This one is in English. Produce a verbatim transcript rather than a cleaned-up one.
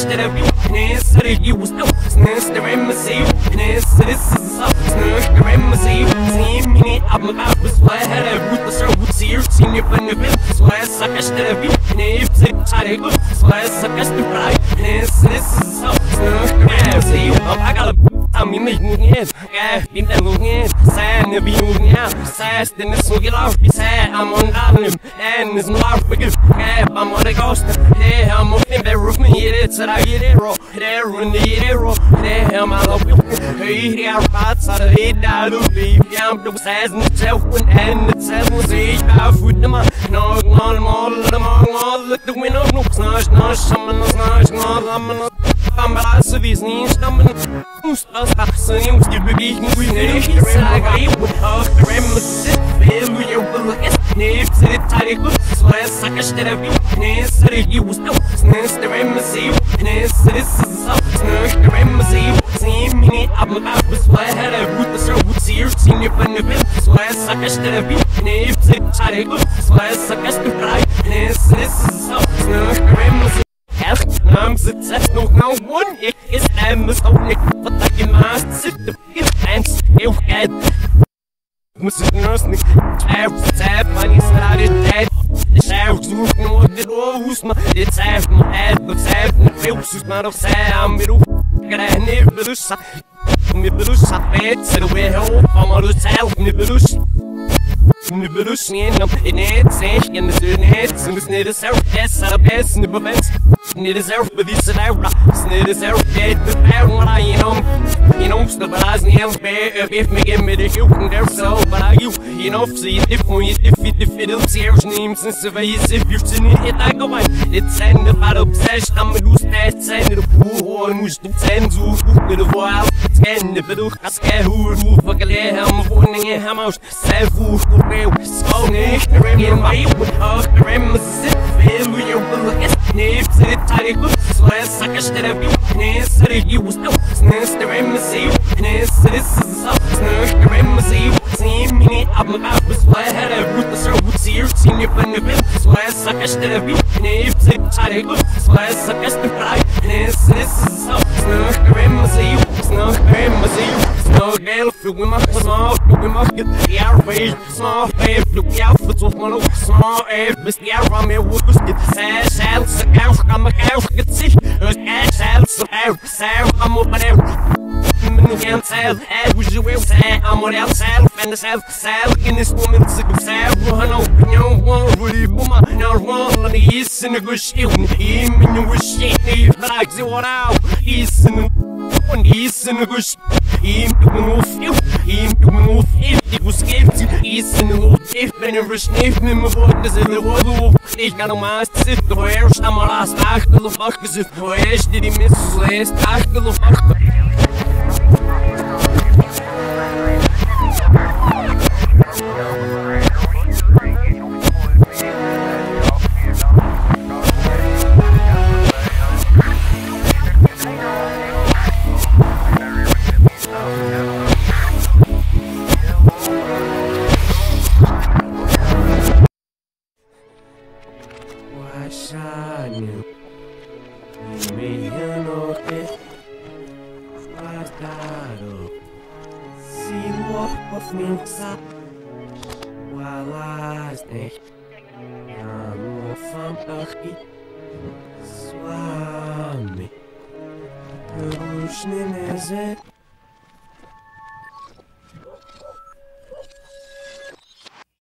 der Nesse der Jus, Nesse der Embassy, Nesse this is up, Nesse der Embassy, see me up my mouth, was why I had a root the show, see seen you in the bit, so I suck as the view, Nave sit tight, so I suck as the pride, Nesse this is up, Nesse der Embassy, I got a I'm in the mood, yeah, in the mood, sad, the view, yeah, sad, then it's so get off, be sad, I'm on Avenue, and it's not wicked, yeah, I'm on the ghost, yeah, I'm on the roof, me, it's that I get it, roll, there, when the hero, yeah, I'm out of you, hey, yeah, parts out of it, I do be, yeah, I'm the size and the self, and the seven, say, I food them, no, no, all of them, all look the window, no, snarsh, no, shaman, snarsh, no, I'm I'm a service, I'm Seni gibi güneş Saygı of reminiscent Feel your bullets Nip seni tarihli Soya sakış terapi Ne sarı yuvuz Snes de remisi Ne sarı sızı Snes de remisi Seni mini abla abla Soya her root the show Seer seni benefit Soya sakış terapi Ne seni tarihli Soya sakış terapi Ne sarı sızı Snes de remisi I'm success, no, no one is I'm so nick, but I can master sit the fans, you get Must nurse Nick, tab, tab, money started dead. The shouts, no, the rose, it's half my head, but sad, and the films, not of Sam, middle, got a nibblus, nibblus, I bet, said away home, I'm on the south, nibblus. Nibblus, in it, say, in the nets, and it's near the south, yes, I best, nibblens. Snit is erf med disse laura Snit is erf dead the pound when I in om You know, the bars in hell's bear If me give me the shooting there so But I you, you know, see if we if it if it else here's names and surveys if you're sitting it like a one It's end about obsessed I'm a loose that send it a poor one who's to send to with a wild ten the bedu I scare who who fuck a lay ham of warning in ham house Save who who will so nick the ring in my with off the rim sit feel with your bullets Nip sit tight, so I suck a shit of you. Ness, the use, Ness, the embassy, Ness, this is up, Ness, the embassy. See me up my mouth, so I had a root the show, see you, see me in the bill, so I suck a shit of you. Nip sit tight, so I suck a shit of you. Ness, this is up, Ness, the embassy, Ness, the embassy. Small girl, feel with my small, feel with my get the outrage, small babe, look out for two one small air, miss the hour, I'm here with us, get sad, sad, sad, I'm a cow, get sick, there's cat, sad, so out, sad, I'm up there. I'm can't tell, I wish you will say, I'm on outside, and the south, sad, in this woman, sick of sad, run open your one, really, woman, now one, on the east, and a good shit, even when you wish shit, but I see what out, east, and one east, and a good shit. Ihm move you, ihm move if it was gift East in the wood, if been a sniff me my voice is in the water Ich got a master sit the worst I'm a last achtel of fuckers if the worst did he miss last achtel of Shine me no te Guardado Se lo pensar While I stay I'm a fantasy Swami Rushni nezet